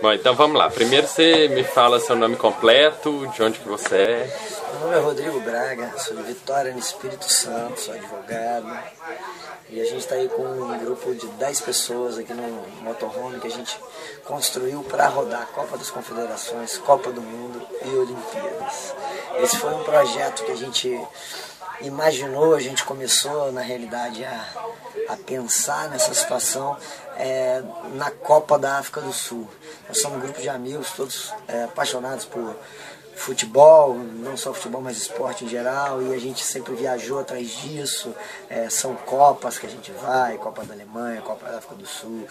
Bom, então vamos lá. Primeiro você me fala seu nome completo, de onde que você é. Meu nome é Rodrigo Braga, sou de Vitória, no Espírito Santo, sou advogado. E a gente está aí com um grupo de 10 pessoas aqui no motorhome que a gente construiu para rodar Copa das Confederações, Copa do Mundo e Olimpíadas. Esse foi um projeto que a gente imaginou, a gente começou na realidade a pensar nessa situação na Copa da África do Sul. Nós somos um grupo de amigos, todos apaixonados por futebol, não só futebol, mas esporte em geral, e a gente sempre viajou atrás disso. São Copas que a gente vai, Copa da Alemanha, Copa da África do Sul,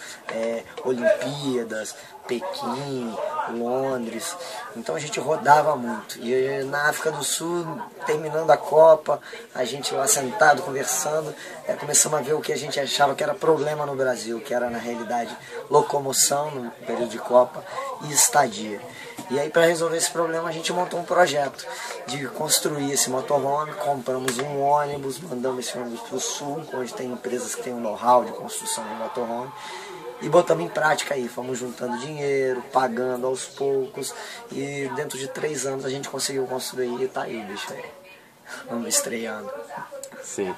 Olimpíadas, Pequim, Londres. Então a gente rodava muito. E na África do Sul, terminando a Copa, a gente lá sentado, conversando, começamos a ver o que a gente achava que era problema no Brasil, que era na realidade locomoção no período de Copa e estadia. E aí, para resolver esse problema, a gente montou um projeto de construir esse motorhome. Compramos um ônibus, mandamos esse ônibus para o sul, onde tem empresas que têm um know-how de construção de motorhome, e botamos em prática aí. Fomos juntando dinheiro, pagando aos poucos, e dentro de 3 anos a gente conseguiu construir e tá aí, bicho, aí. Vamos estreando. Sim.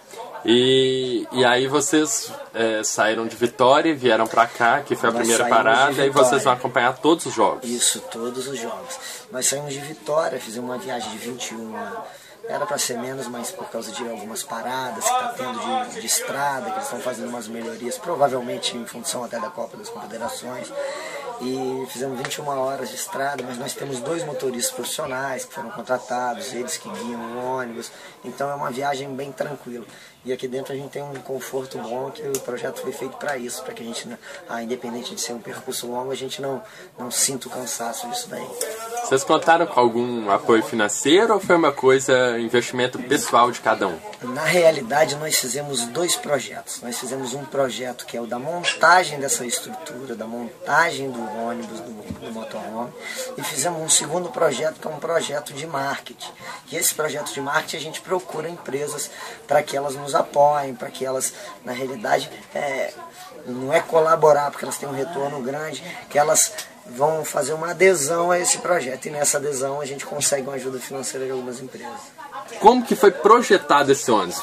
E aí vocês saíram de Vitória e vieram pra cá, que foi a primeira parada, e vocês vão acompanhar todos os jogos. Isso, todos os jogos. Nós saímos de Vitória, fizemos uma viagem de 21, era para ser menos, mas por causa de algumas paradas que está tendo de estrada, que eles estão fazendo umas melhorias, provavelmente em função até da Copa das Confederações. E fizemos 21 horas de estrada, mas nós temos 2 motoristas profissionais que foram contratados, eles que guiam o ônibus, então é uma viagem bem tranquila. E aqui dentro a gente tem um conforto bom, que o projeto foi feito para isso, para que a gente, independente de ser um percurso longo, a gente não sinta o cansaço disso daí. Vocês contaram com algum apoio financeiro ou foi uma coisa, investimento pessoal de cada um? Na realidade, nós fizemos 2 projetos. Nós fizemos um projeto que é o da montagem dessa estrutura, da montagem do ônibus, do motorhome, e fizemos um segundo projeto, que é um projeto de marketing. E esse projeto de marketing a gente procura empresas para que elas nos apoiem, para que elas, na realidade, não é colaborar porque elas têm um retorno grande, que elas vão fazer uma adesão a esse projeto, e nessa adesão a gente consegue uma ajuda financeira de algumas empresas. Como que foi projetado esse ônibus?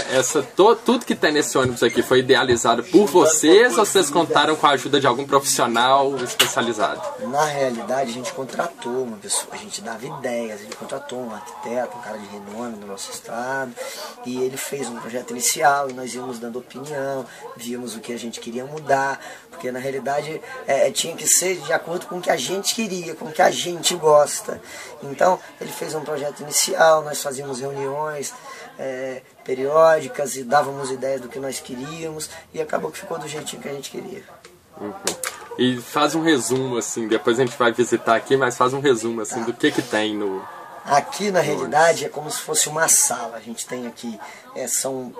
Tudo que tem nesse ônibus aqui foi idealizado por vocês ou vocês contaram com a ajuda de algum profissional especializado? Na realidade, a gente contratou uma pessoa, a gente dava ideias, a gente contratou um arquiteto, um cara de renome do nosso estado, e ele fez um projeto inicial e nós íamos dando opinião, víamos o que a gente queria mudar, porque na realidade tinha que ser de acordo com o que a gente queria, com o que a gente gosta. Então ele fez um projeto inicial, nós fazíamos reuniões periódicas e dávamos ideias do que nós queríamos, e acabou que ficou do jeitinho que a gente queria. Uhum. E faz um resumo assim, depois a gente vai visitar aqui, mas faz um resumo assim do que tem no... Aqui na realidade é como se fosse uma sala. A gente tem aqui, são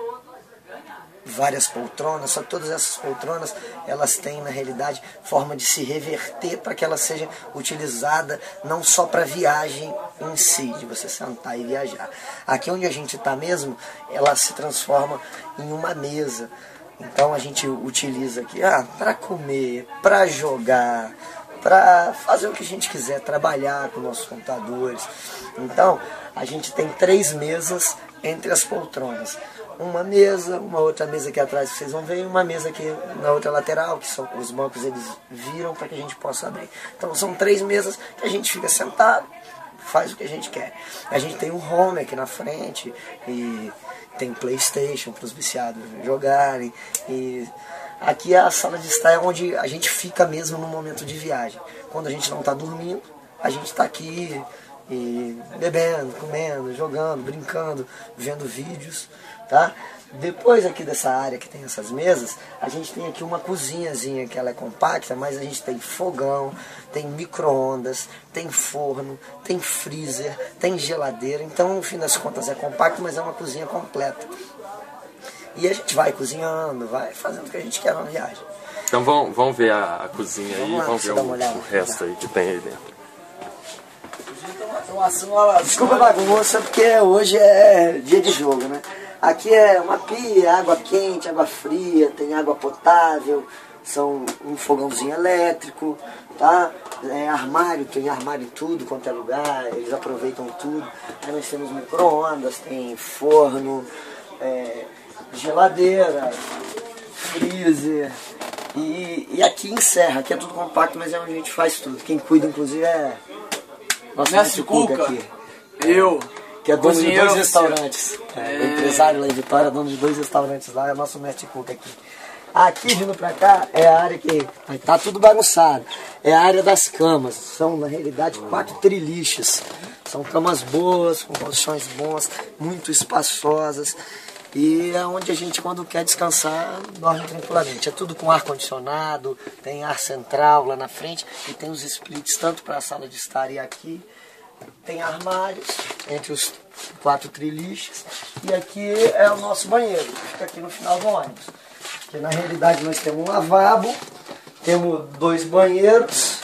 várias poltronas, só que todas essas poltronas elas têm na realidade forma de se reverter para que ela seja utilizada não só para viagem em si, de você sentar e viajar. Aqui onde a gente está mesmo, ela se transforma em uma mesa. Então a gente utiliza aqui para comer, para jogar, para fazer o que a gente quiser, trabalhar com nossos computadores. Então a gente tem 3 mesas entre as poltronas. Uma mesa, uma outra mesa aqui atrás que vocês vão ver, e uma mesa aqui na outra lateral, que são os bancos, eles viram para que a gente possa abrir. Então são 3 mesas que a gente fica sentado, faz o que a gente quer. A gente tem um home aqui na frente, e tem PlayStation para os viciados jogarem, e aqui é a sala de estar, onde a gente fica mesmo no momento de viagem. Quando a gente não está dormindo, a gente está aqui e bebendo, comendo, jogando, brincando, vendo vídeos, tá? Depois aqui dessa área que tem essas mesas, a gente tem aqui uma cozinhazinha que ela é compacta, mas a gente tem fogão, tem micro-ondas, tem forno, tem freezer, tem geladeira. Então, no fim das contas, é compacto, mas é uma cozinha completa. E a gente vai cozinhando, vai fazendo o que a gente quer na viagem. Então vamos ver a cozinha aí, vamos ver o resto aí que tem aí dentro. Desculpa a bagunça, porque hoje é dia de jogo, né? Aqui é uma pia, água quente, água fria, tem água potável, são um fogãozinho elétrico, tá? Armário, tem armário em tudo quanto é lugar, eles aproveitam tudo. Aí nós temos micro-ondas, tem forno, geladeira, freezer. E aqui encerra, aqui é tudo compacto, mas é onde a gente faz tudo. Quem cuida, inclusive, é nosso mestre Cuca aqui. Eu, que é dono de 2 restaurantes. O empresário lá em Vitória, dono de 2 restaurantes lá, é o nosso mestre Cuca aqui. Aqui, vindo pra cá, é a área que tá tudo bagunçado. É a área das camas. São, na realidade, 4 triliches. São camas boas, com posições boas, muito espaçosas. E é onde a gente, quando quer descansar, dorme tranquilamente. É tudo com ar-condicionado, tem ar central lá na frente e tem os splits tanto para a sala de estar e aqui. Tem armários entre os 4 triliches. E aqui é o nosso banheiro, que fica aqui no final do ônibus. Que na realidade nós temos um lavabo, temos 2 banheiros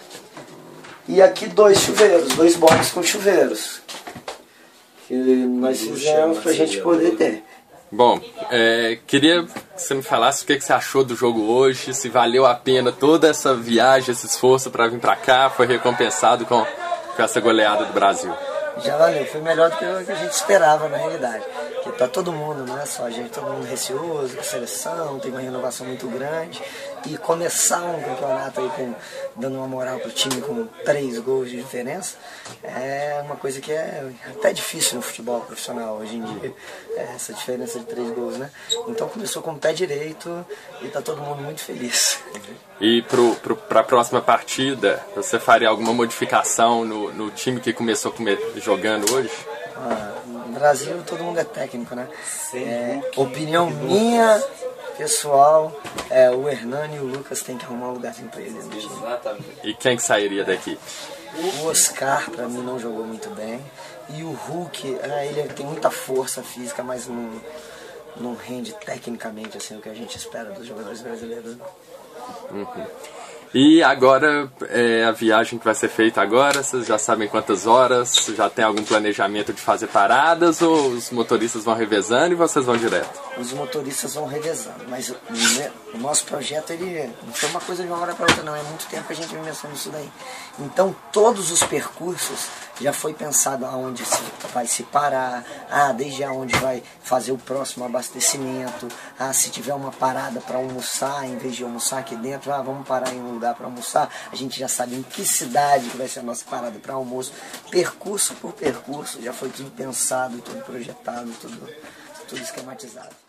e aqui 2 chuveiros, 2 boxes com chuveiros. Que nós fizemos para a gente poder ter. Bom, queria que você me falasse o que você achou do jogo hoje, se valeu a pena toda essa viagem, esse esforço para vir para cá, foi recompensado com essa goleada do Brasil. Já valeu, foi melhor do que a gente esperava na realidade. Porque tá todo mundo, não é só a gente, todo mundo receoso, a seleção, tem uma renovação muito grande. E começar um campeonato aí dando uma moral pro time com 3 gols de diferença é uma coisa que é até difícil no futebol profissional hoje em dia, essa diferença de 3 gols, né? Então começou com o pé direito e tá todo mundo muito feliz. E para a próxima partida, você faria alguma modificação no time que começou jogando hoje? No Brasil todo mundo é técnico, né? Opinião minha, pessoal, o Hernani e o Lucas tem que arrumar um lugarzinho pra eles no time. E quem que sairia daqui? O Oscar, pra mim, não jogou muito bem. E o Hulk, ele tem muita força física, mas não rende tecnicamente assim o que a gente espera dos jogadores brasileiros. Uhum. E agora, a viagem que vai ser feita agora, vocês já sabem quantas horas? Já tem algum planejamento de fazer paradas ou os motoristas vão revezando e vocês vão direto? Os motoristas vão revezando, mas o nosso projeto ele não foi uma coisa de uma hora para outra não, é muito tempo que a gente vem pensando nisso daí. Então todos os percursos já foi pensado aonde vai se parar, desde aonde vai fazer o próximo abastecimento, se tiver uma parada para almoçar, em vez de almoçar aqui dentro, vamos parar em um lugar para almoçar, a gente já sabe em que cidade que vai ser a nossa parada para almoço, percurso por percurso, já foi tudo pensado, tudo projetado, tudo esquematizado.